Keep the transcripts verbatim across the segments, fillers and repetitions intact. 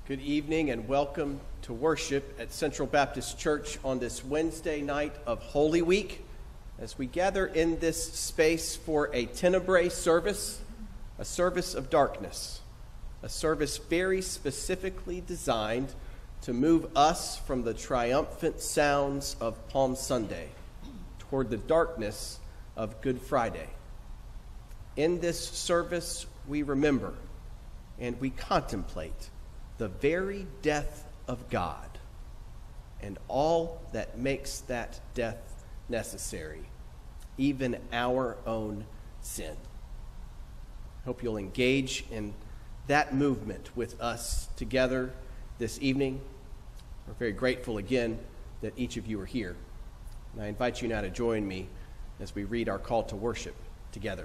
Good evening and welcome to worship at Central Baptist Church on this Wednesday night of Holy Week as we gather in this space for a Tenebrae service, a service of darkness, a service very specifically designed to move us from the triumphant sounds of Palm Sunday toward the darkness of Good Friday. In this service, we remember and we contemplate the very death of God and all that makes that death necessary, even our own sin. I hope you'll engage in that movement with us together this evening. We're very grateful again that each of you are here. And I invite you now to join me as we read our call to worship together.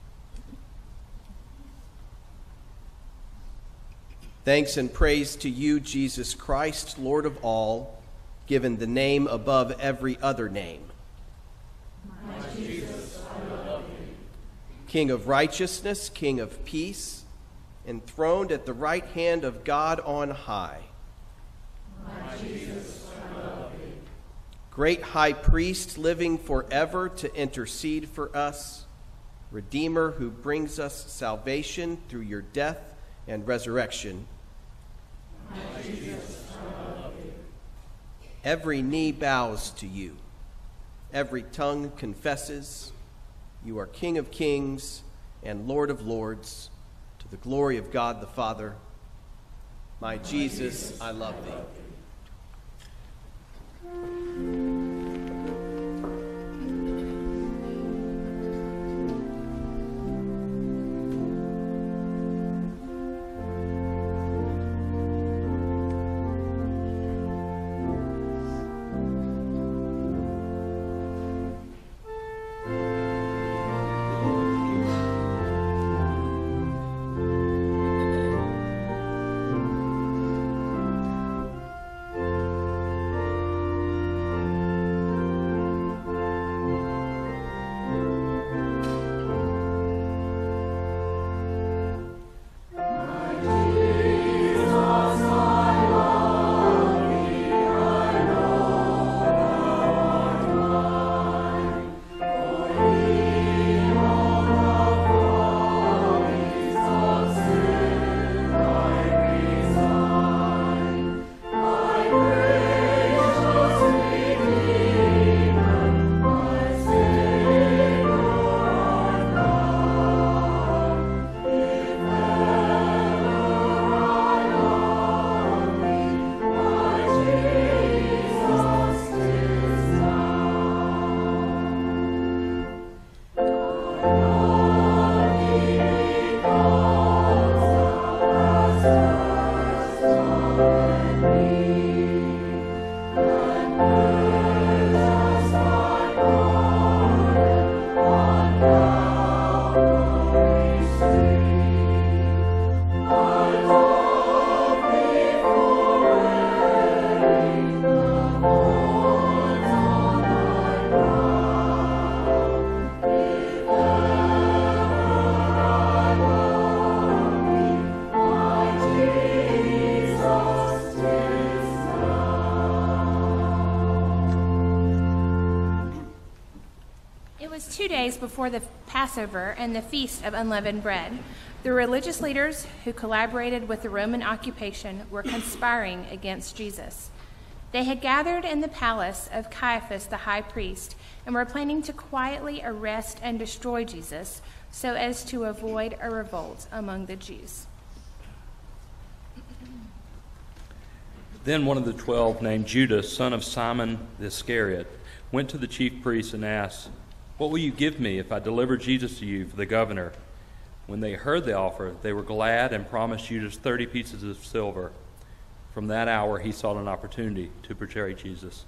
Thanks and praise to you, Jesus Christ, Lord of all, given the name above every other name. My Jesus, I love you. King of righteousness, King of peace, enthroned at the right hand of God on high. My Jesus, I love you. Great high priest, living forever to intercede for us, Redeemer who brings us salvation through your death and resurrection. My Jesus, I love you. Every knee bows to you. Every tongue confesses you are King of kings and Lord of lords, to the glory of God the Father. My Jesus, I love thee. Before the Passover and the Feast of Unleavened Bread, the religious leaders who collaborated with the Roman occupation were conspiring against Jesus. They had gathered in the palace of Caiaphas the high priest and were planning to quietly arrest and destroy Jesus so as to avoid a revolt among the Jews. Then one of the twelve, named Judas, son of Simon the Iscariot, went to the chief priests and asked, "What will you give me if I deliver Jesus to you for the governor?" When they heard the offer, they were glad and promised Judas thirty pieces of silver. From that hour, he sought an opportunity to betray Jesus.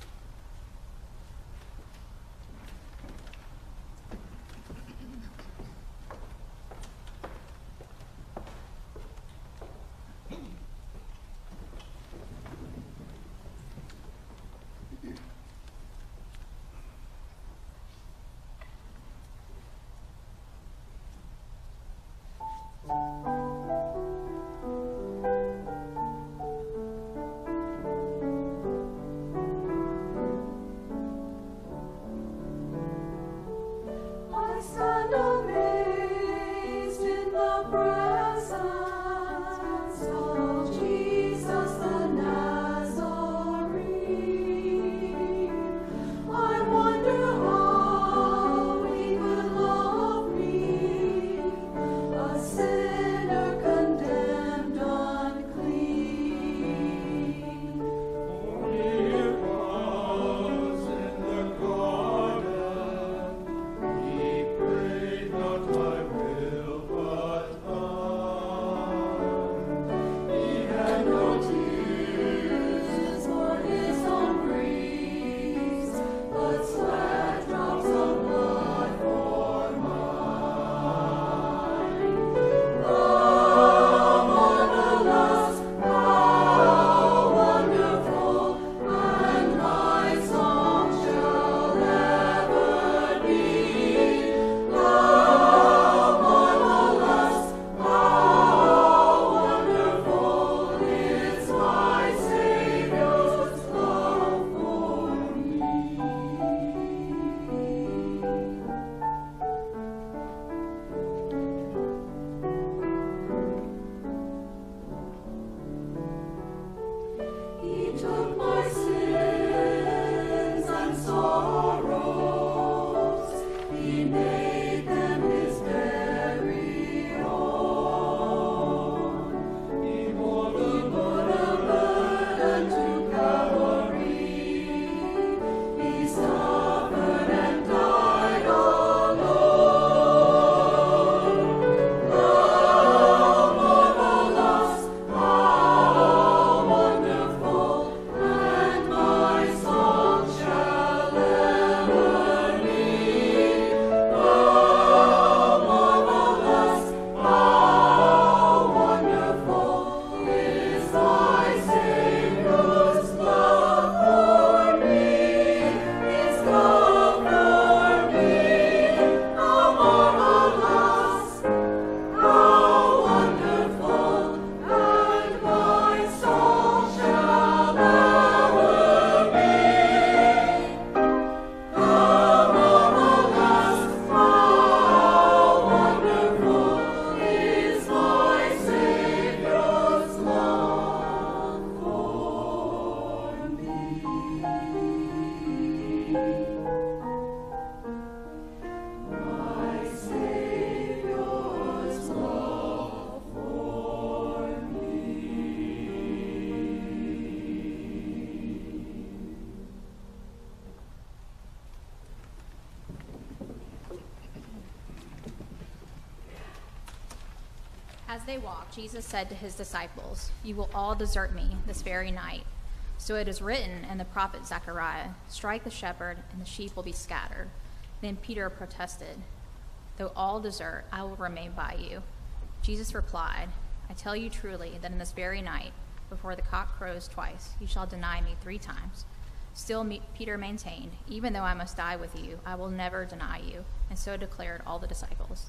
As they walked, Jesus said to his disciples, "You will all desert me this very night. So it is written in the prophet Zechariah, 'Strike the shepherd, and the sheep will be scattered.'" Then Peter protested, "Though all desert, I will remain by you." Jesus replied, "I tell you truly that in this very night, before the cock crows twice, you shall deny me three times." Still Peter maintained, "Even though I must die with you, I will never deny you." And so declared all the disciples.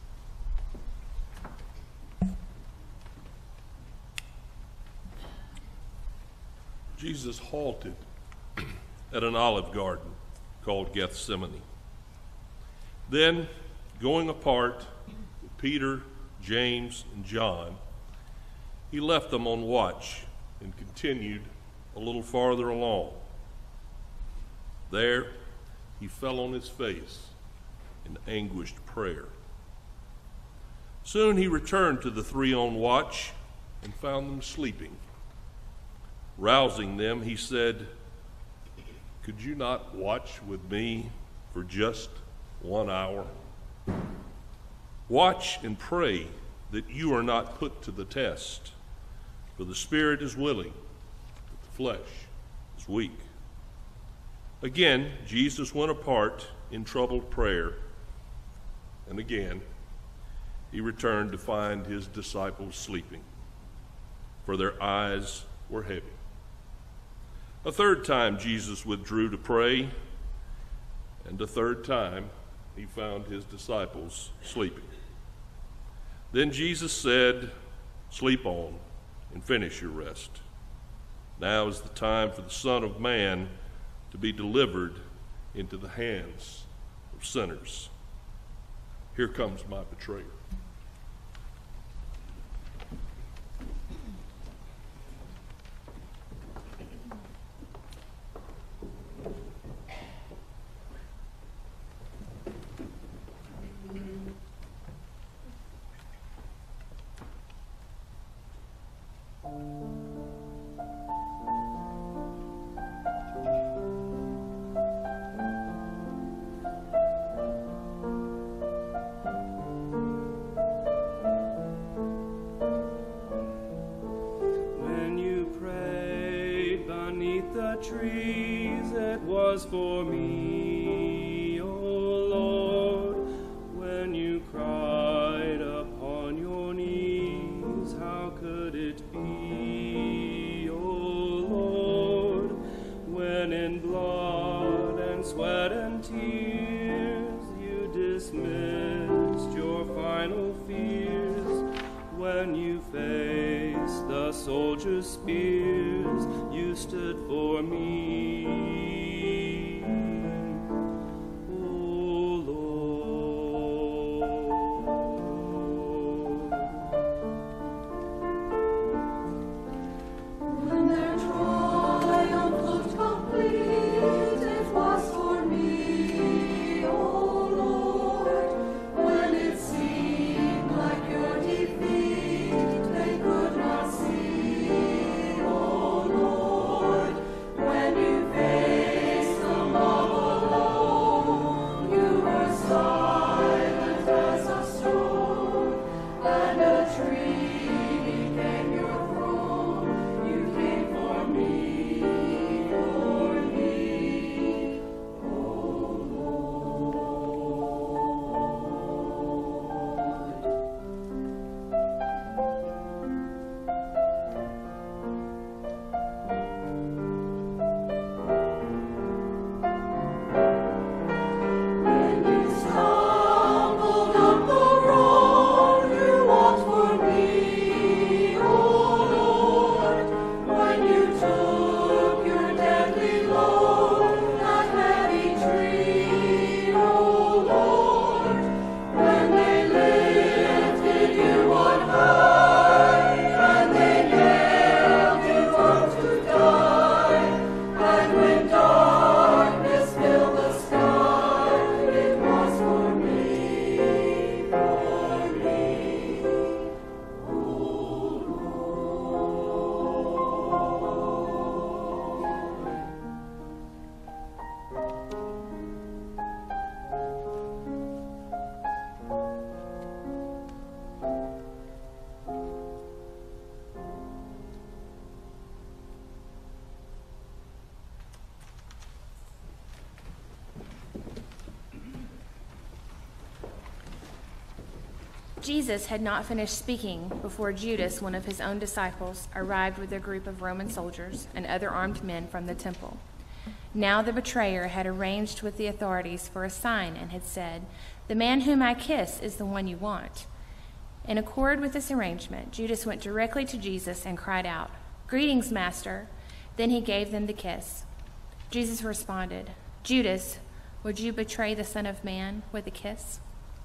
Jesus halted at an olive garden called Gethsemane. Then, going apart with Peter, James, and John, he left them on watch and continued a little farther along. There, he fell on his face in anguished prayer. Soon he returned to the three on watch and found them sleeping. Rousing them, he said, "Could you not watch with me for just one hour? Watch and pray that you are not put to the test, for the spirit is willing, but the flesh is weak." Again, Jesus went apart in troubled prayer, and again, he returned to find his disciples sleeping, for their eyes were heavy. A third time Jesus withdrew to pray, and a third time he found his disciples sleeping. Then Jesus said, "Sleep on and finish your rest. Now is the time for the Son of Man to be delivered into the hands of sinners." Here comes my betrayer. Trees, it was for me, O Lord, when you cried upon your knees, how could it be, O Lord, when in blood and sweat and tears you dismissed your final fears, when you faced the soldiers' spears, you stood for me, O Lord. When their triumph looked complete, it was for me, O Lord. When it seemed like your defeat, they could not see, O Lord. When you faced the mob alone, you were silent as a stone, and a tree became your throne. You came for me, for me, O When you stumbled up the road, you walked for me, O Lord. When you took your deadly load, that heavy tree, O Lord. When they lifted you on high, and they nailed you up to die, and when darkness filled the sky, it was for me, for me, O Jesus had not finished speaking before Judas, one of his own disciples, arrived with a group of Roman soldiers and other armed men from the temple. Now the betrayer had arranged with the authorities for a sign and had said, "The man whom I kiss is the one you want." In accord with this arrangement, Judas went directly to Jesus and cried out, "Greetings, Master." Then he gave them the kiss. Jesus responded, "Judas, would you betray the Son of Man with a kiss?"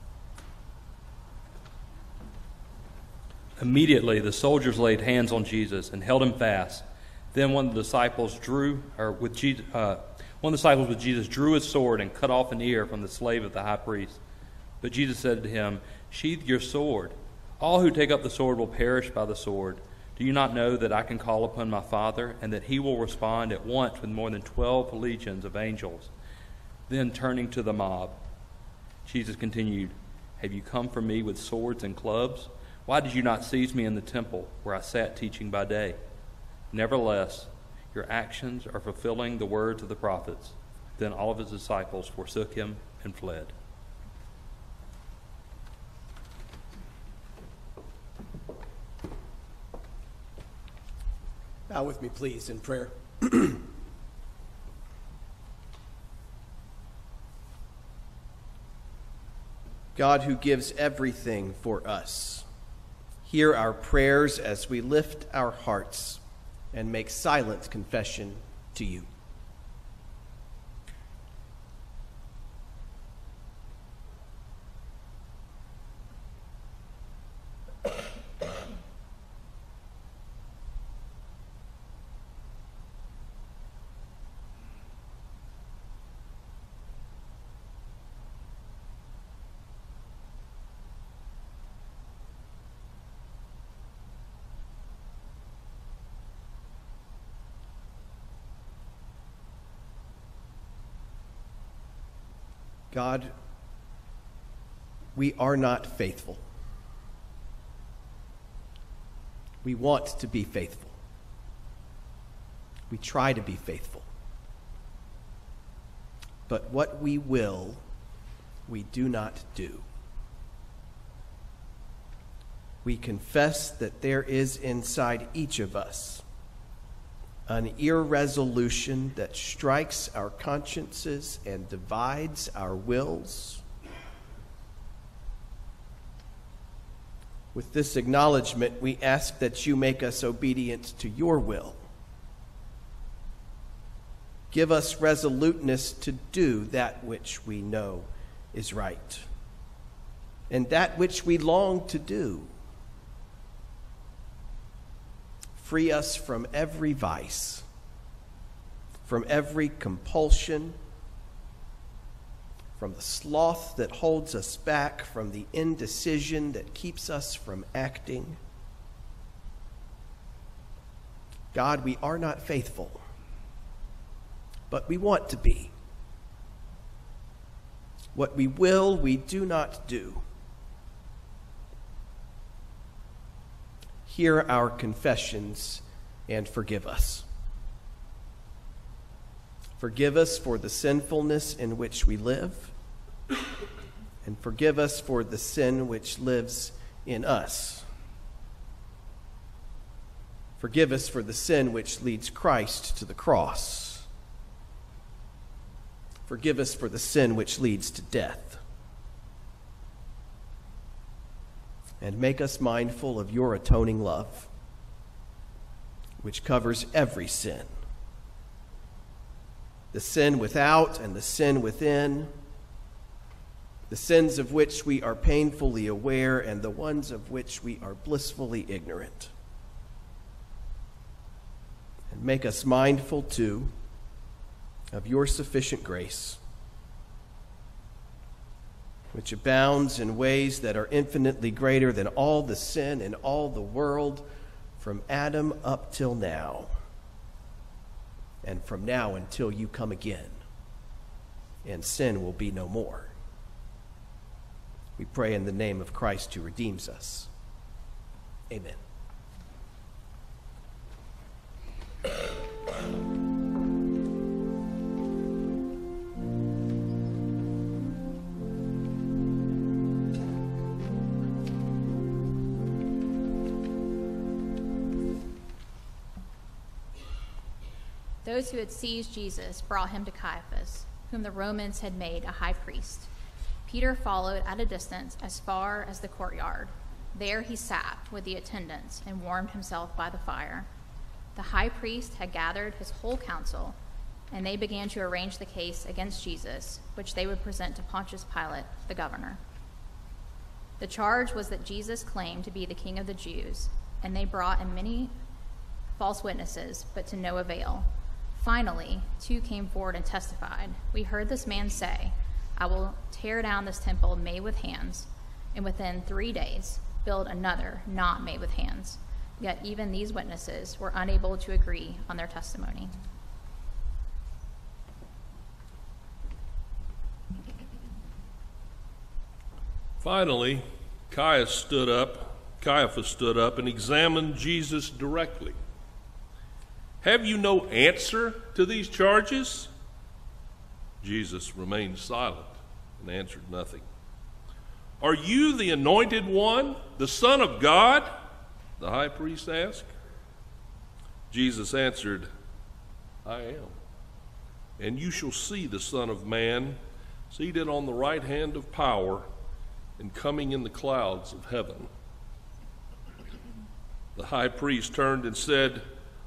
Immediately the soldiers laid hands on Jesus and held him fast. Then one of the disciples drew, or with Jesus, uh, one of the disciples with Jesus drew his sword and cut off an ear from the slave of the high priest. But Jesus said to him, "Sheathe your sword. All who take up the sword will perish by the sword. Do you not know that I can call upon my Father, and that he will respond at once with more than twelve legions of angels?" Then turning to the mob, Jesus continued, "Have you come for me with swords and clubs? Why did you not seize me in the temple where I sat teaching by day? Nevertheless, your actions are fulfilling the words of the prophets." Then all of his disciples forsook him and fled. Bow with me, please, in prayer. God, who gives everything for us, hear our prayers as we lift our hearts and make silent confession to you. God, we are not faithful. We want to be faithful. We try to be faithful. But what we will, we do not do. We confess that there is inside each of us an irresolution that strikes our consciences and divides our wills. With this acknowledgement, we ask that you make us obedient to your will. Give us resoluteness to do that which we know is right, and that which we long to do. Free us from every vice, from every compulsion, from the sloth that holds us back, from the indecision that keeps us from acting. God, we are not faithful, but we want to be. What we will, we do not do. Hear our confessions and forgive us. Forgive us for the sinfulness in which we live, and forgive us for the sin which lives in us. Forgive us for the sin which leads Christ to the cross. Forgive us for the sin which leads to death. And make us mindful of your atoning love, which covers every sin. The sin without and the sin within, the sins of which we are painfully aware and the ones of which we are blissfully ignorant. And make us mindful, too, of your sufficient grace, which abounds in ways that are infinitely greater than all the sin in all the world from Adam up till now, and from now until you come again, and sin will be no more. We pray in the name of Christ who redeems us. Amen. Those who had seized Jesus brought him to Caiaphas, whom the Romans had made a high priest. Peter followed at a distance as far as the courtyard. There he sat with the attendants and warmed himself by the fire. The high priest had gathered his whole council, and they began to arrange the case against Jesus, which they would present to Pontius Pilate, the governor. The charge was that Jesus claimed to be the King of the Jews, and they brought in many false witnesses, but to no avail. Finally, two came forward and testified, "We heard this man say, 'I will tear down this temple made with hands, and within three days build another not made with hands.' Yet even these witnesses were unable to agree on their testimony." Finally, Caiaphas stood up, Caiaphas stood up and examined Jesus directly. "Have you no answer to these charges?" Jesus remained silent and answered nothing. "Are you the anointed one, the Son of God?" the high priest asked. Jesus answered, "I am. And you shall see the Son of Man seated on the right hand of power and coming in the clouds of heaven." The high priest turned and said,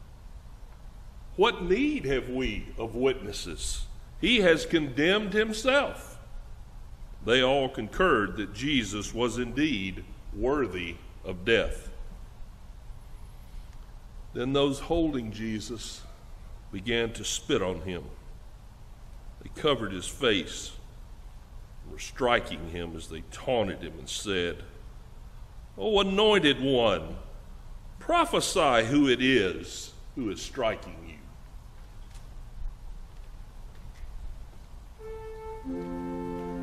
"What need have we of witnesses? He has condemned himself." They all concurred that Jesus was indeed worthy of death. Then those holding Jesus began to spit on him. They covered his face and were striking him as they taunted him and said, "O anointed one, prophesy who it is who is striking you."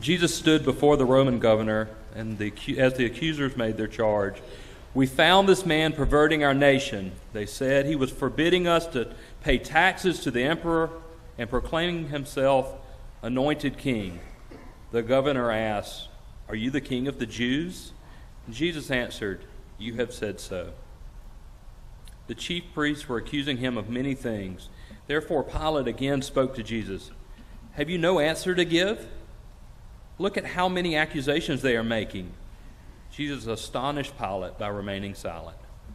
Jesus stood before the Roman governor, and the, as the accusers made their charge, "We found this man perverting our nation," they said. "He was forbidding us to pay taxes to the emperor and proclaiming himself anointed king." The governor asked, "Are you the king of the Jews?" And Jesus answered, "You have said so." The chief priests were accusing him of many things. Therefore Pilate again spoke to Jesus. "Have you no answer to give? Look at how many accusations they are making." Jesus astonished Pilate by remaining silent.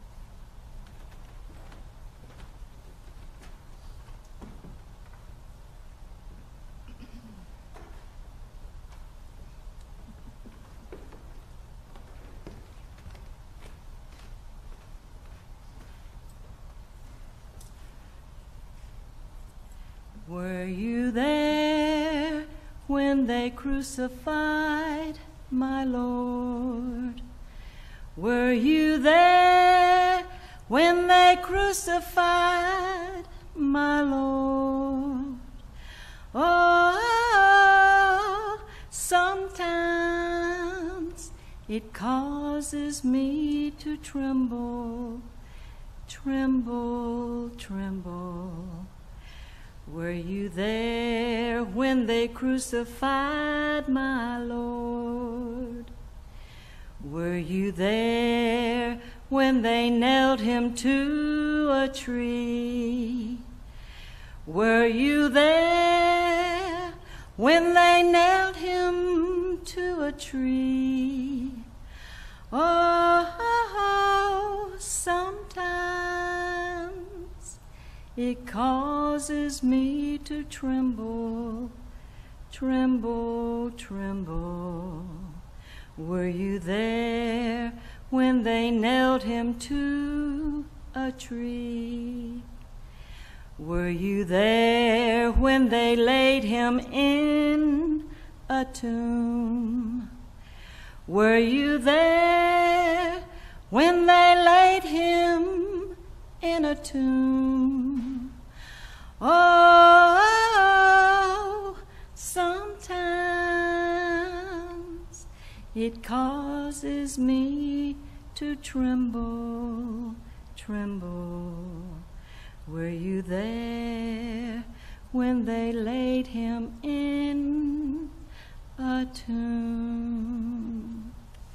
Were you there when they crucified my Lord? Were you there when they crucified my Lord? Oh, sometimes it causes me to tremble, tremble, tremble. Were you there when they crucified my Lord? Were you there when they nailed him to a tree? Were you there when they nailed him to a tree? Oh, sometimes it causes me to tremble, tremble, tremble. Were you there when they nailed him to a tree? Were you there when they laid him in a tomb? Were you there when they laid him in a tomb? Oh, sometimes it causes me to tremble, tremble. Were you there when they laid him in a tomb?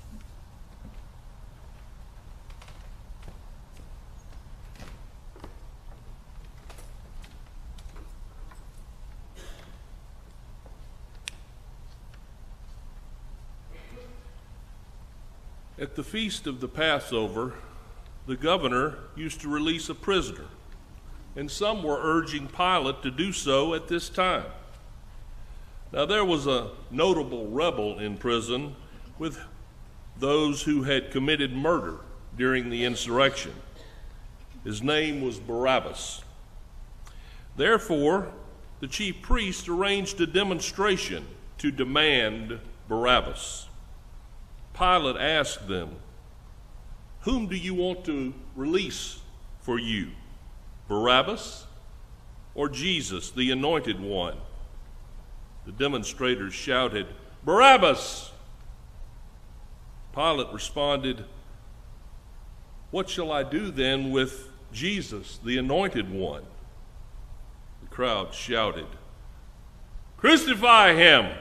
At the feast of the Passover, the governor used to release a prisoner, and some were urging Pilate to do so at this time. Now there was a notable rebel in prison with those who had committed murder during the insurrection. His name was Barabbas. Therefore, the chief priest arranged a demonstration to demand Barabbas. Pilate asked them, "Whom do you want to release for you, Barabbas or Jesus, the anointed one?" The demonstrators shouted, "Barabbas!" Pilate responded, "What shall I do then with Jesus, the anointed one?" The crowd shouted, "Crucify him!"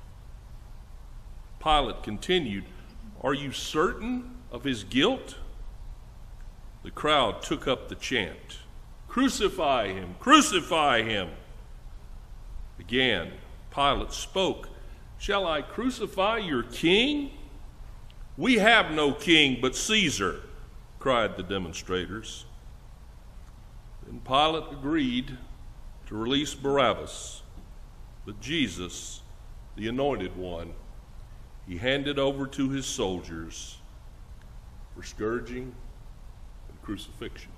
Pilate continued, "Are you certain of his guilt?" The crowd took up the chant, "Crucify him! Crucify him!" Again, Pilate spoke, "Shall I crucify your king?" "We have no king but Caesar," cried the demonstrators. Then Pilate agreed to release Barabbas, but Jesus, the anointed one, he handed over to his soldiers for scourging and crucifixion.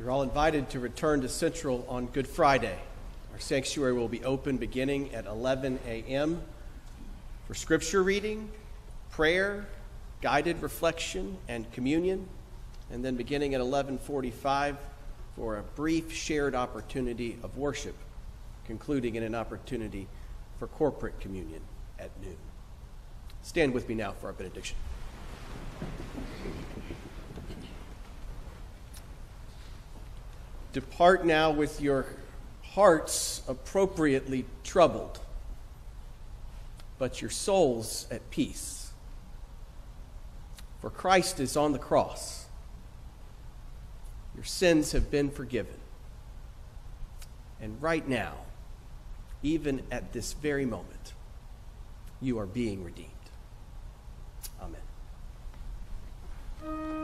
You're all invited to return to Central on Good Friday. Our sanctuary will be open beginning at eleven a.m. for scripture reading, prayer, guided reflection, and communion, and then beginning at eleven forty-five for a brief shared opportunity of worship, concluding in an opportunity for corporate communion at noon. Stand with me now for our benediction. Depart now with your hearts appropriately troubled, but your souls at peace. For Christ is on the cross. Your sins have been forgiven. And right now, even at this very moment, you are being redeemed. Amen.